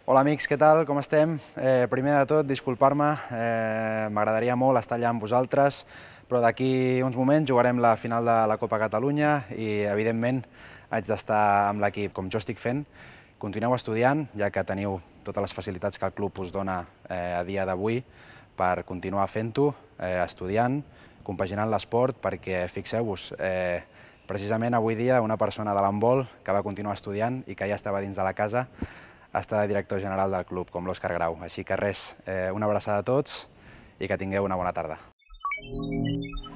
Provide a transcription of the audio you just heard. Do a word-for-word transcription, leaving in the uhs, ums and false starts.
Hola amics, què tal? Com estem? Eh, primer de tot, disculpar-me, eh, m'agradaria molt estar allà amb vosaltres, però d'aquí uns moments jugarem la final de la Copa Catalunya i, evidentment, haig d'estar amb l'equip com jo estic fent. Continueu estudiant, ja que teniu totes les facilitats que el club us dona eh, a dia d'avui per continuar fent-ho, eh, estudiant, compaginant l'esport, perquè fixeu-vos, eh, precisament avui dia una persona de l'handbol que va continuar estudiant i que ja estava dins de la casa està de director general del club, com l'Òscar Grau. Així que res, eh, una abraçada a tots i que tingueu una bona tarda.